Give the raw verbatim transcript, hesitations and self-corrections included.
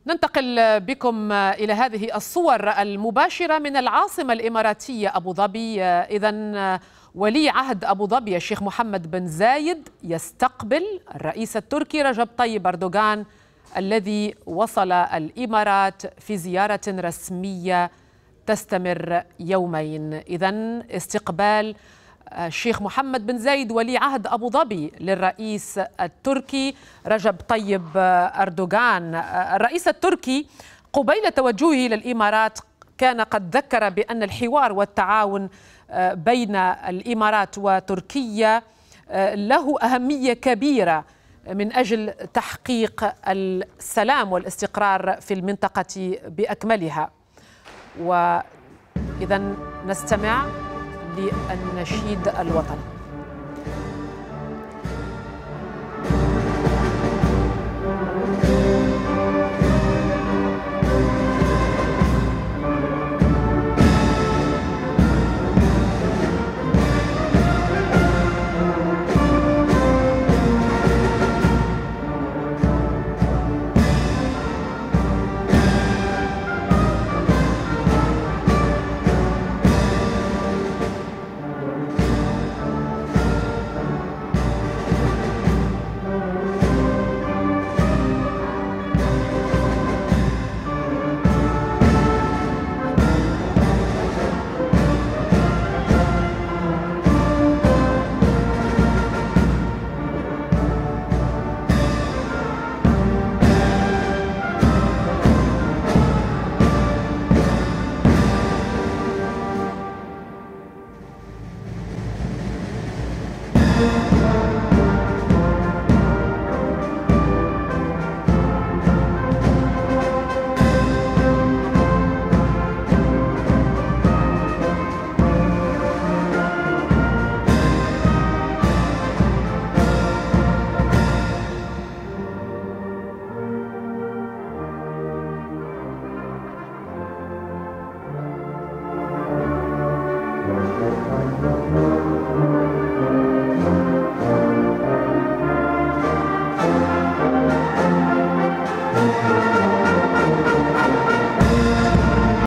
ننتقل بكم إلى هذه الصور المباشرة من العاصمة الإماراتية أبو ظبي. إذن ولي عهد أبو ظبي الشيخ محمد بن زايد يستقبل الرئيس التركي رجب طيب أردوغان الذي وصل الإمارات في زيارة رسمية تستمر يومين. إذن استقبال الشيخ محمد بن زايد ولي عهد أبو ظبي للرئيس التركي رجب طيب أردوغان. الرئيس التركي قبيل توجهه للإمارات كان قد ذكر بأن الحوار والتعاون بين الإمارات وتركيا له أهمية كبيرة من أجل تحقيق السلام والاستقرار في المنطقة بأكملها. وإذن نستمع للنشيد الوطني.